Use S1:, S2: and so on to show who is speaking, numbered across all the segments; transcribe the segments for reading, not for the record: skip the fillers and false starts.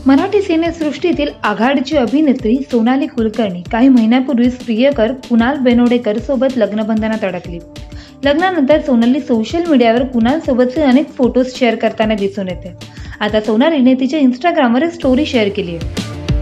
S1: मराठी सिनेसृष्टीतील आघाडीची अभिनेत्री सोनाली कुलकर्णी काही महिन्यापूर्वीच प्रियकर कुणाल बेनोडेकर सोबत लग्नबंधनात अडकली। लग्नानंतर सोनाली सोशल मीडियावर कुणाल सोबतचे अनेक फोटोज शेअर करताना दिसून येते। आता सोनालीने तिच्या इंस्टाग्रामवर एक स्टोरी शेअर केली आहे।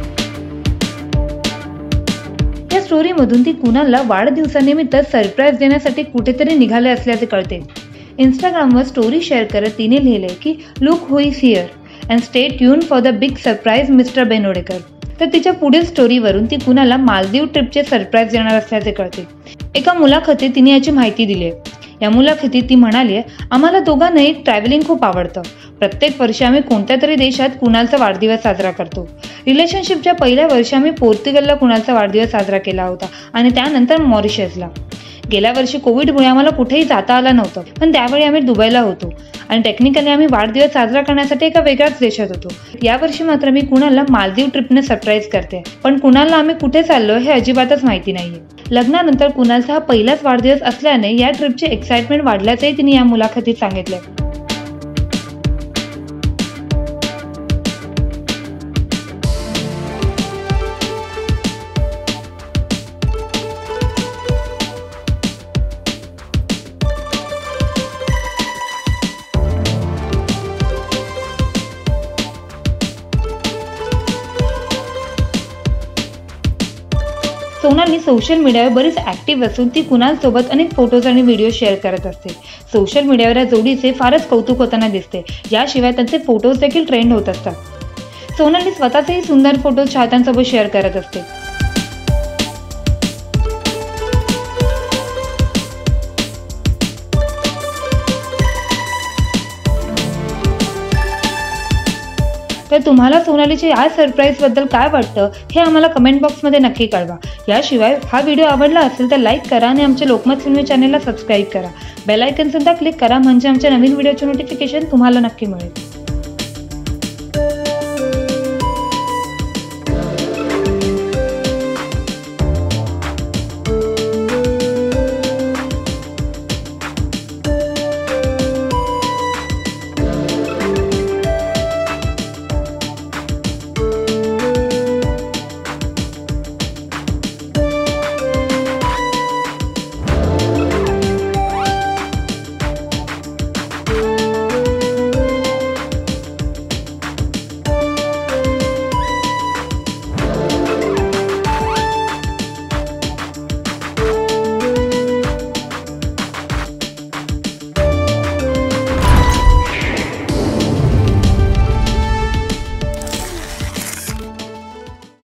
S1: या स्टोरीमधून ती कुणालला वाढदिवसानिमित्त सरप्राईज देण्यासाठी कुठेतरी निघाले असल्याचे कळते। इंस्टाग्रामवर स्टोरी शेअर करत तिने लिहिले की look who is here and stay tuned for the big surprise mister Benodekar. तर तिच्या पुढील स्टोरीवरून ती कुणालला मालदीव ट्रिपचे सरप्राईज देणार असल्याचे कळते। एका मुलाखतीत तिने याची माहिती दिली आहे। या मुलाखतीत ती म्हणाली, आम्हाला दोघांनाही ट्रॅव्हलिंग खूप आवडतं। प्रत्येक वर्षी आम्ही कोणत्या तरी देशात कुणालचा वाढदिवस साजरा करतो। रिलेशनशिपच्या पहिल्या वर्षी आम्ही पोर्तुगलला कुणालचा वाढदिवस साजरा केला होता आणि त्यानंतर मॉरिशसला। गेल्या वर्षी कोविडमुळे आम्हाला कुठेही जाता आलं नव्हतं, पण त्यावेळी आम्ही दुबईला होतो आणि टेक्निकली आम्ही वाढदिवस साजरा करण्यासाठी एका वेगळ्याच देशात होतो। यावर्षी मात्र मी कुणालला मालदीव ट्रिपने सरप्राईज करते, पण कुणालला आम्ही कुठे चाललो हे अजिबातच माहिती नाहीये। लग्नानंतर कुणालचा हा पहिलाच वाढदिवस असल्याने या ट्रिपची एक्साइटमेंट वाढल्याचंही तिने या मुलाखतीत सांगितलंय। सोनाली सोशल मीडियावर बरीच ॲक्टिव्ह असून ती कुणाल सोबत अनेक फोटोज आणि व्हिडिओ शेअर करत असते। सोशल मीडियावर या जोडीचे फारच कौतुक होताना दिसते। याशिवाय त्यांचे फोटोज देखील ट्रेंड होत असतात। सोनाली स्वतःचेही सुंदर फोटोज चाहत्यांसोबत शेअर करत असते। तर तुम्हाला सोनालीच्या या सरप्राईज बद्दल काय वाटतं हे आम्हाला कमेंट बॉक्समध्ये नक्की कळवा। याशिवाय हा व्हिडिओ आवडला असेल तर लाईक करा आणि आमच्या लोकमत फिल्मी चॅनलला सबस्क्राईब करा। बेल आयकॉन सुद्धा क्लिक करा म्हणजे आमच्या नवीन व्हिडिओचे नोटिफिकेशन तुम्हाला नक्की मिळेल।